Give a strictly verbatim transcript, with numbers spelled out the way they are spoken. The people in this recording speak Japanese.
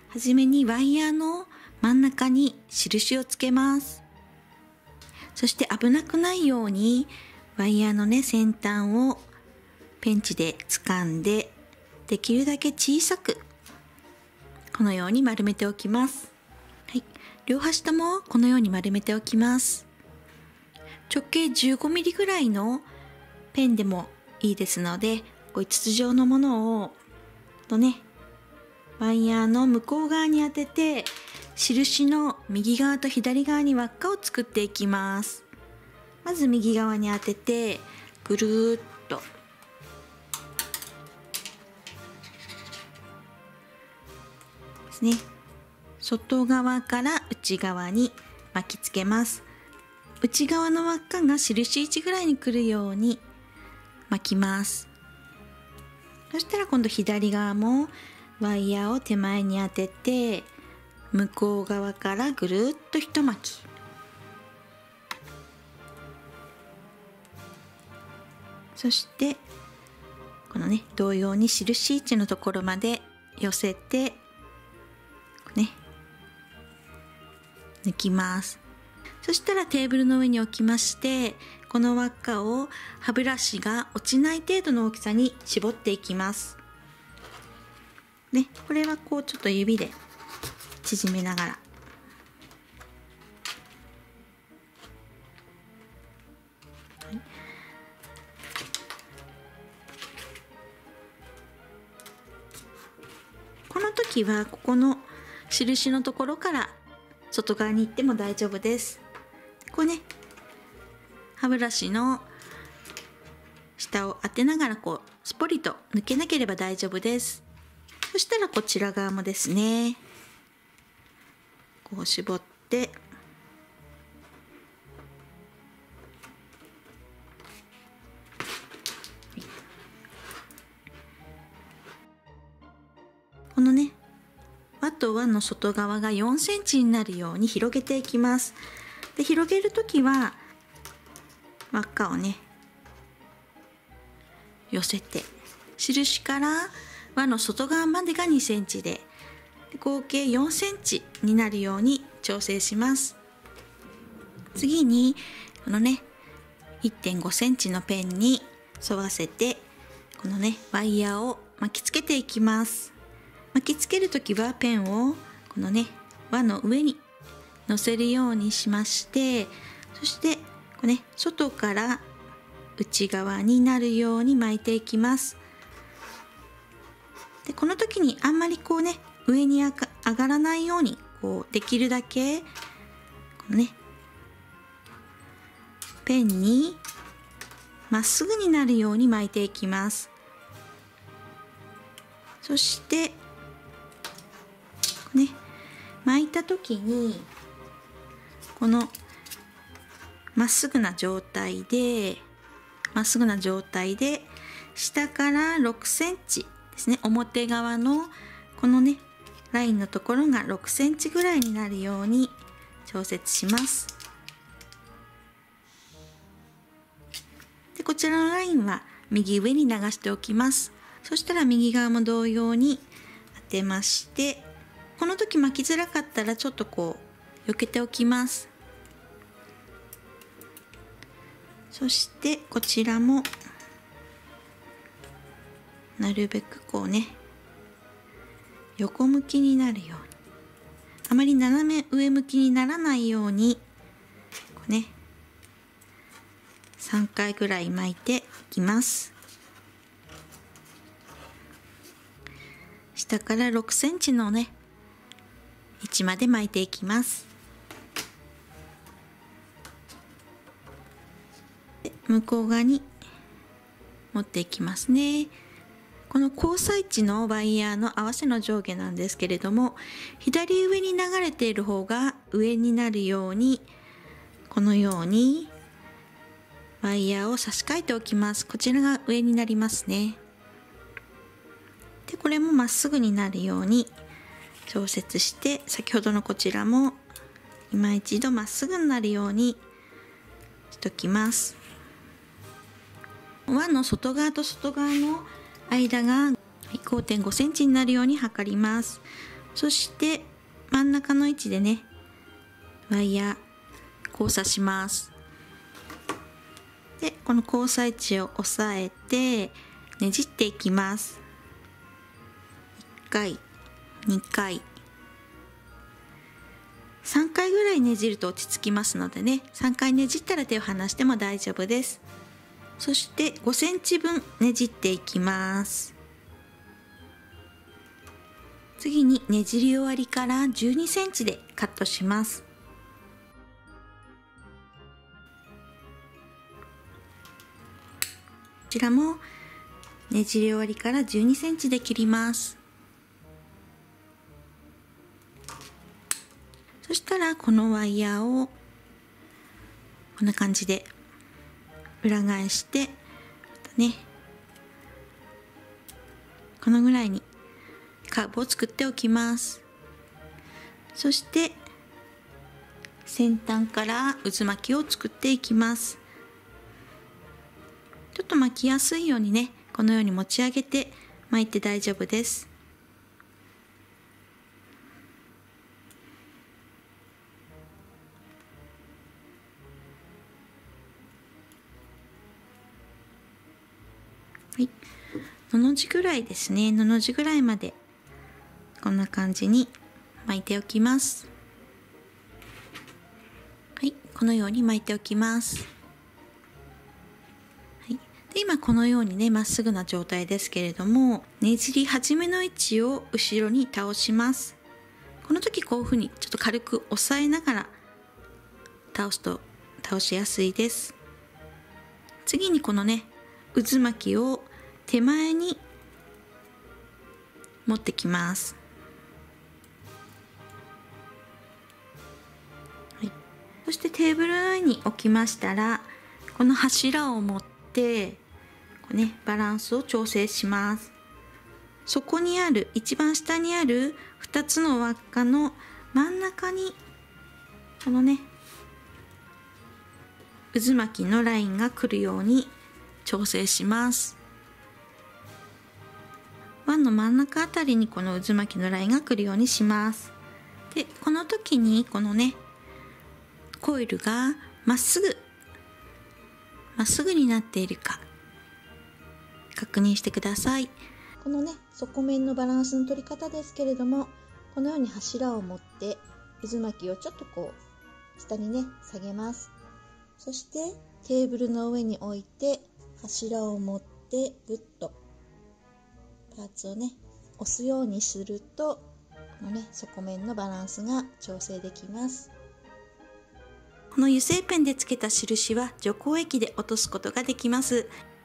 はじめにワイヤーの真ん中に印をつけます。そして危なくないようにワイヤーのね先端をペンチで掴んで、できるだけ小さくこのように丸めておきます。はい、両端ともこのように丸めておきます。直径じゅうごミリぐらいのペンでもいいですので、こう筒状のものをとねワイヤーの向こう側に当てて、印の右側と左側に輪っかを作っていきます。まず右側に当ててぐるーっとですね、外側から内側に巻きつけます。内側の輪っかが印位置ぐらいに来るように巻きます。そしたら今度左側もワイヤーを手前に当てて、向こう側からぐるっと一巻き、そしてこのね同様に印位置のところまで寄せてね抜きます。そしたらテーブルの上に置きまして、この輪っかを歯ブラシが落ちない程度の大きさに絞っていきますね。これはこうちょっと指で縮めながら、はい、この時はここの印のところから外側に行っても大丈夫です。こうね歯ブラシの下を当てながらこうスポリと抜けなければ大丈夫です。そしたらこちら側もですねこう絞って、このね輪と輪の外側がよんセンチになるように広げていきます。で広げるときは輪っかをね寄せて、印から輪の外側までがにセンチで、合計よんセンチになるように調整します。次にこのね いってんごセンチのペンに沿わせてこのねワイヤーを巻きつけていきます。巻きつけるときはペンをこのね輪の上に乗せるようにしまして、そしてこうね外から内側になるように巻いていきます。でこの時にあんまりこうね上に上がらないようにこうできるだけこのねペンにまっすぐになるように巻いていきます。そしてね巻いた時にこのまっすぐな状態でまっすぐな状態で下からろくセンチですね、表側のこのねラインのところがろくセンチぐらいになるように調節します。でこちらのラインは右上に流しておきます。そしたら右側も同様に当てまして、この時巻きづらかったらちょっとこう避けておきます。そしてこちらもなるべくこうね横向きになるように、あまり斜め上向きにならないようにこうねさんかいぐらい巻いていきます。下からろくセンチのね位置まで巻いていきます。で向こう側に持っていきますね。この交差位置のワイヤーの合わせの上下なんですけれども、左上に流れている方が上になるようにこのようにワイヤーを差し替えておきます。こちらが上になりますね。でこれもまっすぐになるように調節して、先ほどのこちらも今一度まっすぐになるようにしときます。輪の外側と外側の間が ごてんごセンチになるように測ります。 そして真ん中の位置でねワイヤー交差します。でこの交差位置を押さえてねじっていきます。いっかいにかいさんかいぐらいねじると落ち着きますのでね、さんかいねじったら手を離しても大丈夫です。そしてごセンチぶんねじっていきます。次にねじり終わりからじゅうにセンチでカットします。こちらもねじり終わりからじゅうにセンチで切ります。そしたらこのワイヤーをこんな感じで裏返してまたねこのぐらいにカーブを作っておきます。そして先端から渦巻きを作っていきます。ちょっと巻きやすいようにねこのように持ち上げて巻いて大丈夫です。はい、のの字ぐらいですね。のの字ぐらいまでこんな感じに巻いておきます。はい、このように巻いておきます。はい、で今このようにねまっすぐな状態ですけれども、ねじり始めの位置を後ろに倒します。この時こういうふうにちょっと軽く押さえながら倒すと倒しやすいです。次にこのね渦巻きを手前に持ってきます。はい、そしてテーブルの上に置きましたらこの柱を持ってこう、ね、バランスを調整します。そこにある一番下にあるふたつの輪っかの真ん中にこのね渦巻きのラインが来るように調整します。輪の真ん中あたりにこの渦巻きのラインが来るようにします。でこの時にこのねコイルがまっすぐまっすぐになっているか確認してください。このね底面のバランスの取り方ですけれども、このように柱を持って渦巻きをちょっとこう下にね下げます。そしてテーブルの上に置いて柱を持ってグッとパーツをね押すようにするとこのね底面のバランスが調整できます。この油性ペンでつけた印は除光液で落とすことができます。